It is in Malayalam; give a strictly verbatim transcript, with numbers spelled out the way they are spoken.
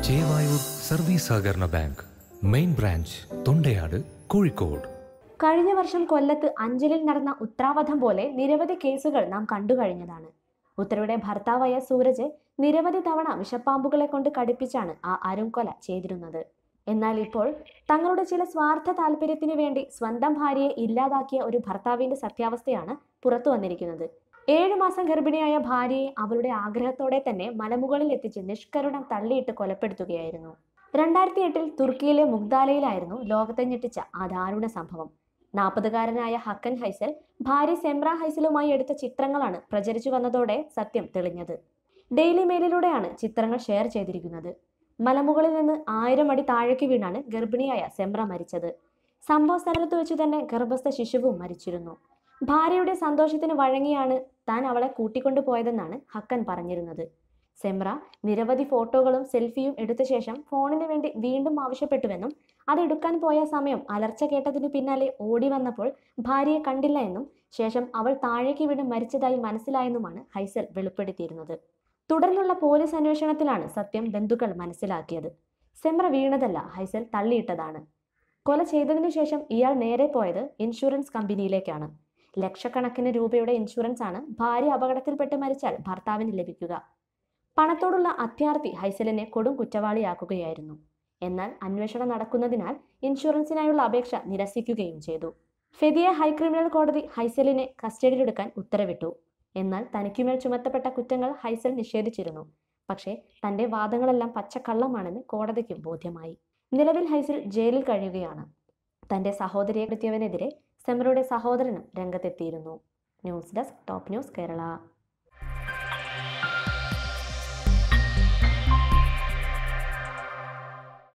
ചേവായൂർ സർവീസ് സഹകരണ bank main branch Thondayad Kozhikode. കഴിഞ്ഞ വർഷം കൊല്ലത്ത് അഞ്ചലിൽ നടന്ന ഉത്രാവധം പോലെ നിരവധി കേസുകൾ നാം കണ്ടുകഴിഞ്ഞതാണ്. ഉത്തരയുടെ ഭർത്താവായ സൂരജ് നിരവധി തവണ വിഷപ്പാമ്പുകളെ കൊണ്ട് കടിപ്പിച്ചാണ് ആ അരുംകൊല ചെയ്തിരുന്നത്. എന്നാൽ ഇപ്പോൾ തങ്ങളുടെ ചില സ്വാർത്ഥ താല്പര്യത്തിനു വേണ്ടി സ്വന്തം ഭാര്യയെ ഇല്ലാതാക്കിയ ഒരു ഭർത്താവിന്റെ സത്യാവസ്ഥയാണ് പുറത്തു വന്നിരിക്കുന്നത്. ഏഴു മാസം ഗർഭിണിയായ ഭാര്യയെ അവളുടെ ആഗ്രഹത്തോടെ തന്നെ മലമുകളിൽ എത്തിച്ച് നിഷ്കരുണം തള്ളിയിട്ട് കൊലപ്പെടുത്തുകയായിരുന്നു. രണ്ടായിരത്തി എട്ടിൽ തുർക്കിയിലെ മുഗ്ദാലയിലായിരുന്നു ലോകത്തെ ഞെട്ടിച്ച ആ ദാരുണ സംഭവം. നാൽപ്പതുകാരനായ ഹക്കൻ ഹൈസൽ ഭാര്യ സെമ്ര ഹൈസലുമായി എടുത്ത ചിത്രങ്ങളാണ് പ്രചരിച്ചു വന്നതോടെ സത്യം തെളിഞ്ഞത്. ഡെയിലി മെയിലിലൂടെയാണ് ചിത്രങ്ങൾ ഷെയർ ചെയ്തിരിക്കുന്നത്. മലമുകളിൽ നിന്ന് ആയിരം അടി താഴേക്ക് വീണാണ് ഗർഭിണിയായ സെമ്ര മരിച്ചത്. സംഭവ സ്ഥലത്ത് വെച്ച് തന്നെ ഗർഭസ്ഥ ശിശുവും മരിച്ചിരുന്നു. ഭാര്യയുടെ സന്തോഷത്തിന് വഴങ്ങിയാണ് താൻ അവളെ കൂട്ടിക്കൊണ്ടു പോയതെന്നാണ് ഹക്കൻ പറഞ്ഞിരുന്നത്. സെമ്ര നിരവധി ഫോട്ടോകളും സെൽഫിയും എടുത്ത ശേഷം ഫോണിന് വേണ്ടി വീണ്ടും ആവശ്യപ്പെട്ടുവെന്നും അതെടുക്കാൻ പോയ സമയം അലർച്ച കേട്ടതിന് പിന്നാലെ ഓടി വന്നപ്പോൾ ഭാര്യയെ കണ്ടില്ല എന്നും ശേഷം അവൾ താഴേക്ക് വീണ് മരിച്ചതായി മനസ്സിലായെന്നുമാണ് ഹൈസൽ വെളിപ്പെടുത്തിയിരുന്നത്. തുടർന്നുള്ള പോലീസ് അന്വേഷണത്തിലാണ് സത്യം ബന്ധുക്കൾ മനസ്സിലാക്കിയത്. സെമ്ര വീണതല്ല, ഹൈസൽ തള്ളിയിട്ടതാണ്. കൊല ചെയ്തതിനു ശേഷം ഇയാൾ നേരെ പോയത് ഇൻഷുറൻസ് കമ്പനിയിലേക്കാണ്. ലക്ഷക്കണക്കിന് രൂപയുടെ ഇൻഷുറൻസ് ആണ് ഭാര്യ അപകടത്തിൽപ്പെട്ട് മരിച്ചാൽ ഭർത്താവിന് ലഭിക്കുക. പണത്തോടുള്ള അത്യാർത്തി ഹൈസലിനെ കൊടും കുറ്റവാളിയാക്കുകയായിരുന്നു. എന്നാൽ അന്വേഷണം നടക്കുന്നതിനാൽ ഇൻഷുറൻസിനായുള്ള അപേക്ഷ നിരസിക്കുകയും ചെയ്തു. ഫെദിയ ഹൈക്രിമിനൽ കോടതി ഹൈസലിനെ കസ്റ്റഡിയിലെടുക്കാൻ ഉത്തരവിട്ടു. എന്നാൽ തനിക്കുമേൽ ചുമത്തപ്പെട്ട കുറ്റങ്ങൾ ഹൈസൽ നിഷേധിച്ചിരുന്നു. പക്ഷേ തന്റെ വാദങ്ങളെല്ലാം പച്ചക്കള്ളമാണെന്ന് കോടതിക്കും ബോധ്യമായി. നിലവിൽ ഹൈസൽ ജയിലിൽ കഴിയുകയാണ്. തന്റെ സഹോദരിയെ കൃത്യവനെതിരെ സെമ്രയുടെ സഹോദരനും രംഗത്തെത്തിയിരുന്നു. News desk, top news Kerala.